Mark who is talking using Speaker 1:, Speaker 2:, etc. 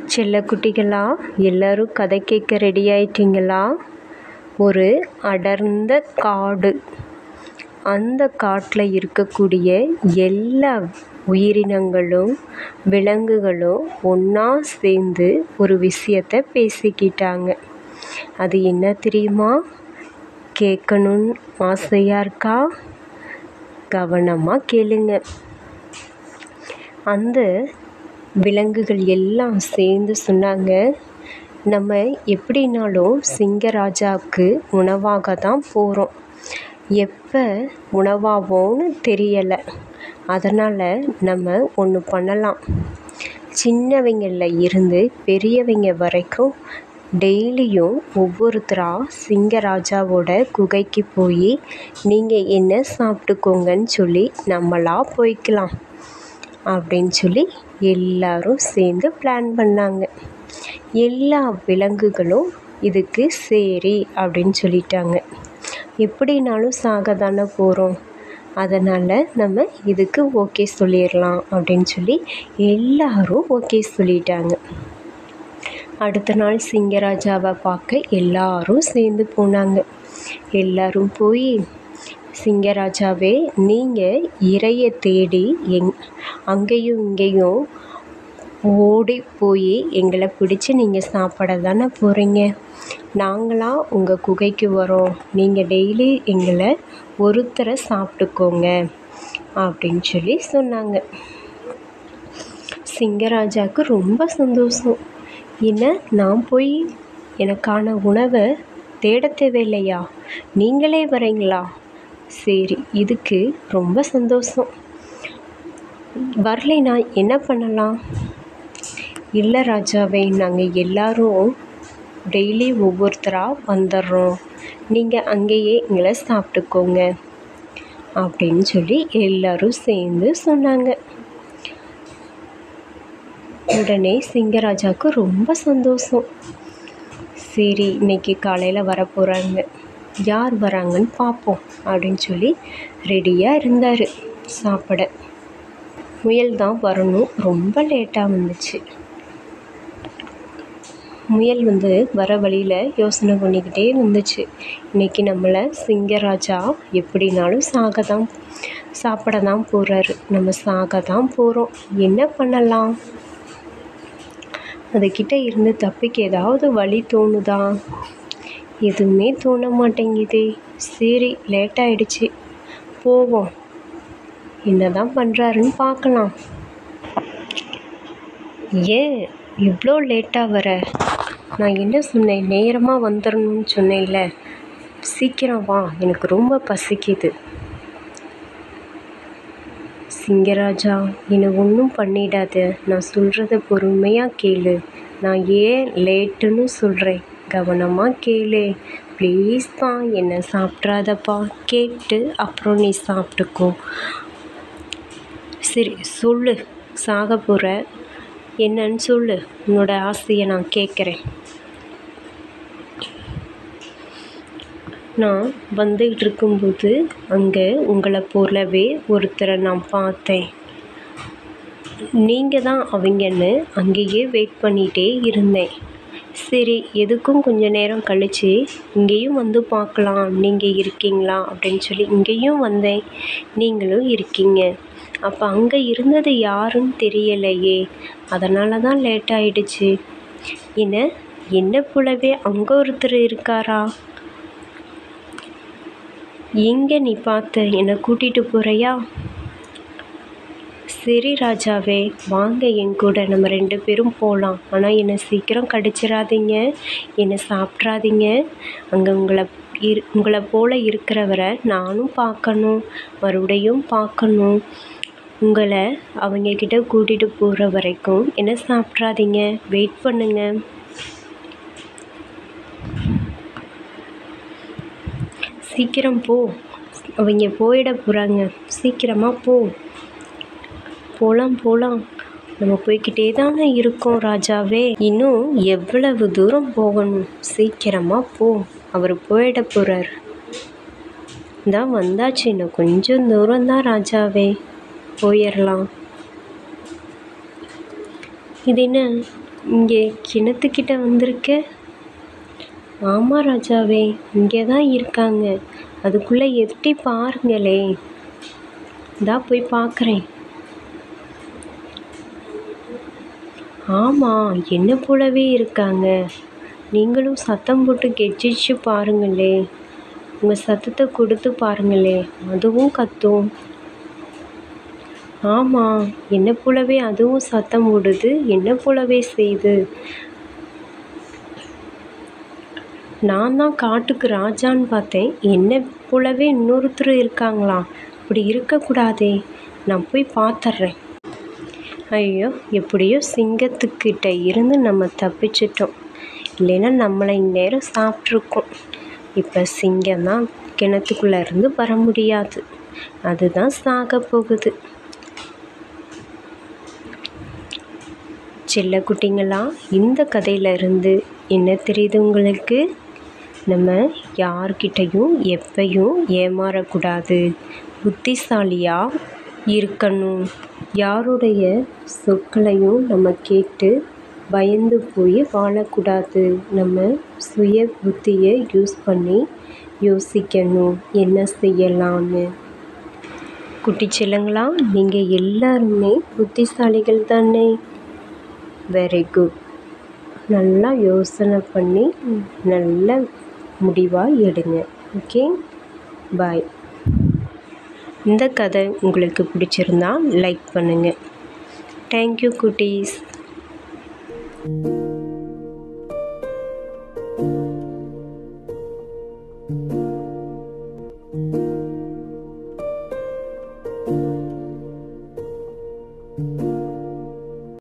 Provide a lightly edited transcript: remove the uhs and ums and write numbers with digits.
Speaker 1: செல்லக்குட்டிகளா, எல்லாரும் கதை கேட்க ரெடி ஆயிட்டீங்களா? ஒரு அடர்ந்த காடு. அந்த காட்டில் இருக்கக்கூடிய எல்லா உயிரினங்களும் விலங்குகளும் ஒன்றா சேர்ந்து ஒரு விஷயத்தை பேசிக்கிட்டாங்க. அது என்ன தெரியுமா? கேட்கணும்னு ஆசையாக இருக்கா? கவனமாக கேளுங்க. அந்த விலங்குகள் எல்லாம் சேர்ந்து சொன்னாங்க, நம்ம எப்படினாலும் சிங்கராஜாவுக்கு உணவாக தான் போகிறோம். எப்போ உணவாவோன்னு தெரியலை. அதனால் நம்ம ஒன்று பண்ணலாம். சின்னவங்களில் இருந்து பெரியவங்க வரைக்கும் டெய்லியும் ஒவ்வொருத்தராக சிங்கராஜாவோட குகைக்கு போய் நீங்கள் என்ன சாப்பிட்டுக்கோங்கன்னு சொல்லி நம்மளாக போய்க்கலாம் அப்படின்னு சொல்லி எல்லாரும் சேர்ந்து பிளான் பண்ணாங்க. எல்லா விலங்குகளும் இதுக்கு சரி அப்படின்னு சொல்லிட்டாங்க. எப்படினாலும் சாக தானே போகிறோம், அதனால் நம்ம இதுக்கு ஓகே சொல்லிடலாம் அப்படின்னு சொல்லி எல்லாரும் ஓகே சொல்லிட்டாங்க. அடுத்த நாள் சிங்கராஜாவை பார்க்க எல்லாரும் சேர்ந்து போனாங்க. எல்லாரும் போய், சிங்கராஜாவே, நீங்கள் இரையை தேடி அங்கேயும் இங்கேயும் ஓடி போய் எங்களை பிடிச்சி நீங்கள் சாப்பிட தானே போகிறீங்க. நாங்களாம் உங்கள் குகைக்கு வரோம், நீங்கள் டெய்லி எங்களை ஒருத்தரை சாப்பிட்டுக்கோங்க அப்படின்னு சொல்லி சொன்னாங்க. சிங்கராஜாவுக்கு ரொம்ப சந்தோஷம். என்ன, நான் போய் எனக்கான உணவை தேட தேவையில்லையா? நீங்களே வரீங்களா? சரி, இதுக்கு ரொம்ப சந்தோஷம். வரலைனா என்ன பண்ணலாம்? இல்லை ராஜாவே, நாங்கள் எல்லாரும் டெய்லி ஒவ்வொருத்தராக வந்துடுறோம், நீங்கள் அங்கேயே எங்களை சாப்பிட்டுக்கோங்க அப்படின்னு சொல்லி எல்லாரும் சேர்ந்து சொன்னாங்க. உடனே சிங்கராஜாவுக்கு ரொம்ப சந்தோஷம். சரி, இன்னைக்கு காலையில் வரப்போகிறாங்க, யார் வராங்கன்னு பார்ப்போம் அப்படின்னு சொல்லி ரெடியாக இருந்தார் சாப்பிட. முயல் தான் வரணும், ரொம்ப லேட்டாக வந்துச்சு. முயல் வர வழியில் யோசனை பண்ணிக்கிட்டே வந்துச்சு. இன்றைக்கி நம்மளை சிங்கராஜா எப்படினாலும் சாப்பிட தான் போகிறாரு, நம்ம சாக தான் போகிறோம், என்ன பண்ணலாம்? அதுக்கிட்ட இருந்து தப்பிக்க ஏதாவது வழி தோணுதா? எதுவுமே தோண மாட்டேங்குதே. சரி, லேட்டாகிடுச்சு, போவோம், என்ன தான் பண்ணுறாருன்னு பார்க்கலாம். ஏன் இவ்வளோ லேட்டாக வர? நான் என்ன சொன்னேன், நேரமாக வந்துடணும்னு சொன்னேன்ல. சீக்கிரம் வா, எனக்கு ரொம்ப பசிக்குது. சிங்கராஜா, என்னை ஒன்றும் பண்ணிடாத, நான் சொல்கிறத பொறுமையாக கேளு. நான் ஏன் லேட்டுன்னு சொல்கிறேன், கவனமாக கேளு ப்ளீஸ்ப்பா, என்னை சாப்பிட்றாதப்பா. கேட்டு அப்புறம் நீ சாப்பிட்டுக்கோ. சரி சொல்லு, சாக போகிற, என்னன்னு சொல்லு, உன்னோட ஆசையை நான் கேட்குறேன். நான் வந்துகிட்டு இருக்கும்போது அங்கே உங்களை போலவே ஒருத்தரை நான் பார்த்தேன். நீங்கள் தான் அவங்கன்னு அங்கேயே வெயிட் பண்ணிகிட்டே இருந்தேன். சரி, எதுக்கும் கொஞ்சம் நேரம் கழித்து இங்கேயும் வந்து பார்க்கலாம், நீங்கள் இருக்கீங்களா அப்படின்னு சொல்லி இங்கேயும் வந்தேன், நீங்களும் இருக்கீங்க. அப்போ அங்கே இருந்தது யாருன்னு தெரியலையே, அதனால தான் லேட் ஆகிடுச்சு. என்ன போலவே அங்கே ஒருத்தர் இருக்காரா? எங்கே நீ பார்த்த, என்னை கூட்டிகிட்டு போகிறையா? சரி ராஜாவே, வாங்க என் கூட, நம்ம 2 பேரும் போகலாம். ஆனால் என்னை சீக்கிரம் கடிச்சிடாதீங்க, என்னை சாப்பிட்றாதீங்க. அங்கே உங்களை போல் இருக்கிறவரை நானும் பார்க்கணும், மறுபடியும் பார்க்கணும். உங்களை அவங்கக்கிட்ட கூட்டிகிட்டு போகிற வரைக்கும் என்னை சாப்பிட்றாதீங்க, வெயிட் பண்ணுங்க. சீக்கிரம் போ, அவங்க போயிட போகிறாங்க, சீக்கிரமாக போ. போகலாம், நம்ம போய்கிட்டே தானே இருக்கோம் ராஜாவே, இன்னும் எவ்வளவு தூரம் போகணும், சீக்கிரமாக போ, அவர் போயிட போகிறார். தான் வந்தாச்சு, இன்னும் கொஞ்சம் தூரம் தான் ராஜாவே, போயிடலாம். இது என்ன, இங்கே கிணத்துக்கிட்ட வந்திருக்க? ஆமாம் ராஜாவே, இங்கே தான் இருக்காங்க. அதுக்குள்ளே எட்டி பாருங்களே. போய் பார்க்குறேன். ஆமாம், என்ன போலவே இருக்காங்க. நீங்களும் சத்தம் போட்டு கெச்சிச்சு பாருங்களே. உங்கள் சத்தத்தை கொடுத்து பாருங்களே, அதுவும் கத்தும். ஆமாம், என்ன போலவே அதுவும் சத்தம் போடுது, என்ன போலவே செய்யுது. நான் தான் காட்டுக்கு ராஜான்னு பார்த்தேன், என்ன போலவே இன்னொருத்தர் இருக்காங்களாம். அப்படி இருக்கக்கூடாதே, நான் போய் பார்த்துட்றேன். ஐயோ, எப்படியோ சிங்கத்துக்கிட்ட இருந்து நம்ம தப்பிச்சிட்டோம். இல்லைன்னா நம்மளை இந்நேரம் சாப்பிட்ருக்கோம். இப்போ சிங்கம் தான் கிணத்துக்குள்ளே இருந்து வர முடியாது, அதுதான் சாக போகுது. செல்ல குட்டிங்களா, இந்த கதையிலிருந்து என்ன தெரியுது உங்களுக்கு? நம்ம யார்கிட்டையும் எப்பையும் ஏமாறக்கூடாது, புத்திசாலியாக இருக்கணும். யாருடைய சொற்களையும் நம்ம கேட்டு பயந்து போய் வாழக்கூடாது. நம்ம சுய புத்தியை யூஸ் பண்ணி யோசிக்கணும் என்ன செய்யலான்னு. குட்டி செல்லங்களா, நீங்கள் எல்லாருமே புத்திசாலிகள் தானே? Very good. நல்லா யோசனை பண்ணி நல்ல முடிவாக எடுங்க. Okay, bye. இந்த கதை உங்களுக்கு பிடிச்சிருந்தா லைக் பண்ணுங்கள். தேங்க்யூ குட்டீஸ்.